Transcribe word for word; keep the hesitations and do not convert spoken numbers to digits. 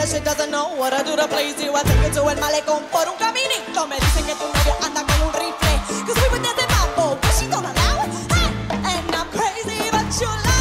that she doesn't know what to do to please you. I take her to el malecón por un caminito. Me dicen que tu novio anda con un rifle. Cause we were dancing mambo, but she don't allow it. Hey, and I'm crazy, but you love